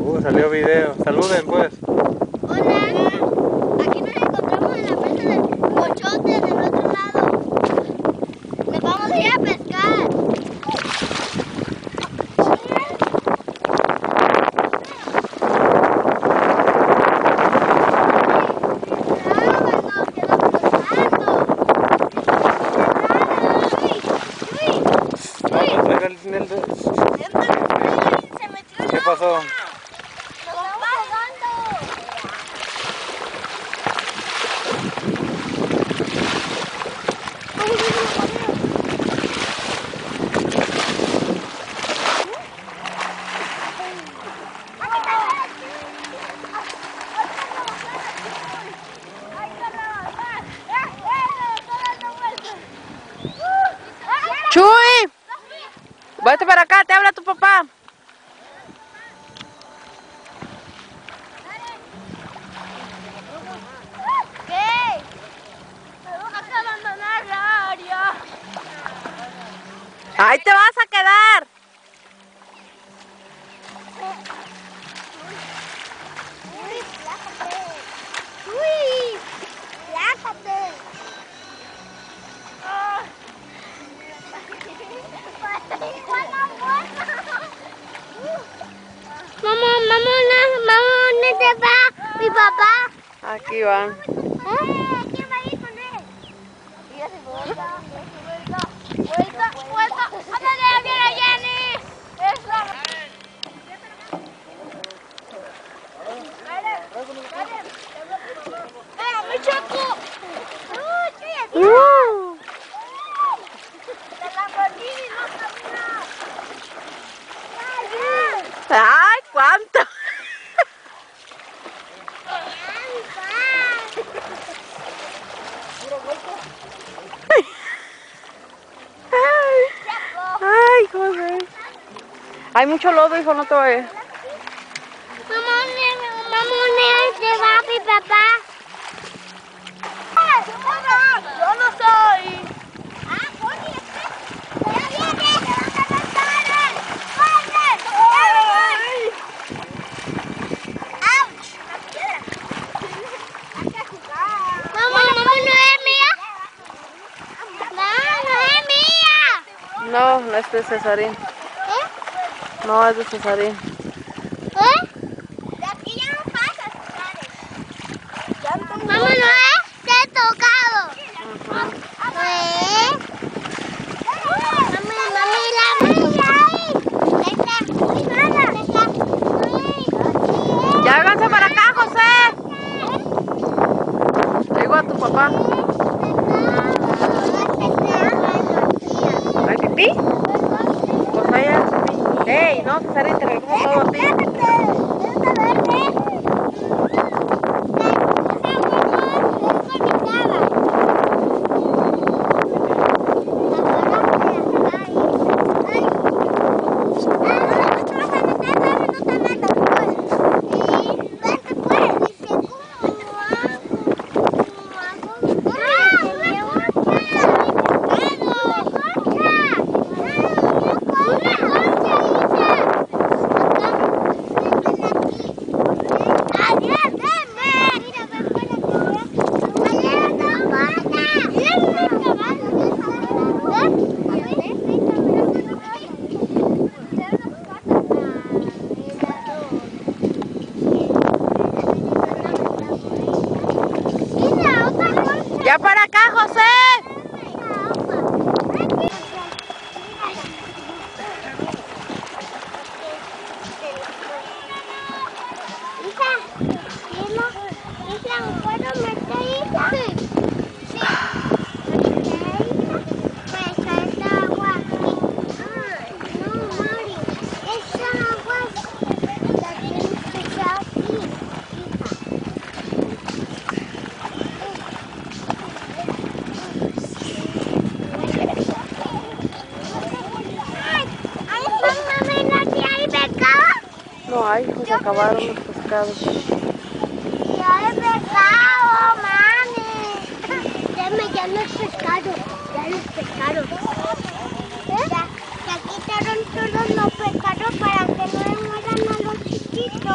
Salió video. Saluden pues. Hola. Aquí nos encontramos en la presa del Pochote del otro lado. Nos vamos a ir a pescar. ¿Qué pasó? ¡Chuy! Vete para acá, te habla tu papá. ¿Qué? Me vas a abandonar la área. ¡Ahí te vas a quedar! ¡Uy! ¡Relájate! Mamá, ¿dónde va mi papá? Aquí van. ¿Quién va a ir con él? ¡Vuelta! ¡Ándale, a Jenny! ¡Mi choco! ¡El Lamborghini no camina! ¡Ay, cuánto! ¡Ay, joder! Hay mucho lodo, hijo, no te vayas. Mamá, ¿dónde va mi papá? Yo no soy. Ah, Connie, ya viene. ¡Corre! ¡Auch! Hay que jugar. Mamá, ¿no es mía? No es mía. No, no es de Cesarín. ¿Eh? No, es de Cesarín. De aquí ya no pasa, Mamá, ¿no es? Te he tocado. Ya háganse para acá, José. Digo a tu papá. ¿Hay pipí? Pues vaya. ¡Ey! No, Cesarín, te recojo todo a ti. ¡Ya para acá, José! Hija, ¿puedo meter, hija? Sí. Pues esta agua aquí. No, Mari. Esa agua la tienes que echar aquí, No hay, pues acabaron los pescados. Ya he pescado, mami. Ya los pescados. Ya quitaron todos los pescados para que no le mueran a los chiquitos. chiquito.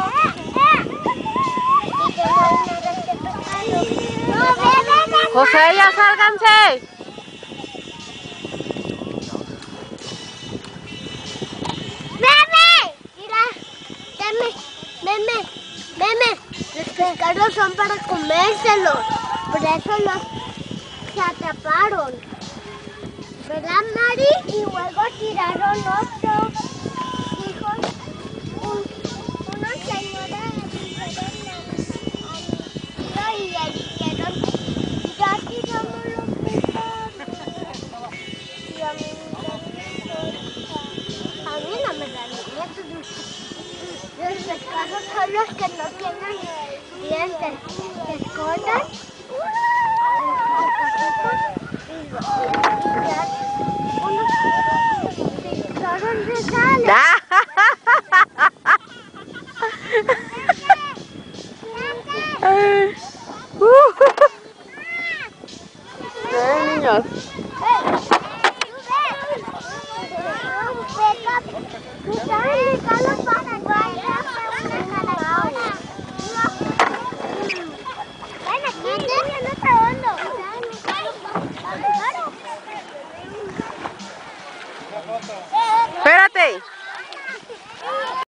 Y tengo una red de pescado. No, ve. José, ya sálganse. ¡Meme! Mira, meme. Los pescados son para comérselos. Por eso los se atraparon. ¿Verdad, Mari? Y luego tiraron otros hijos. Una señora dijeron y le dijeron, ya tiramos los pescados. Y a mí no me dan miedo. Los pescados son los que no tienen dientes. Se esconden. ¿Dónde sale? Niños. Ven,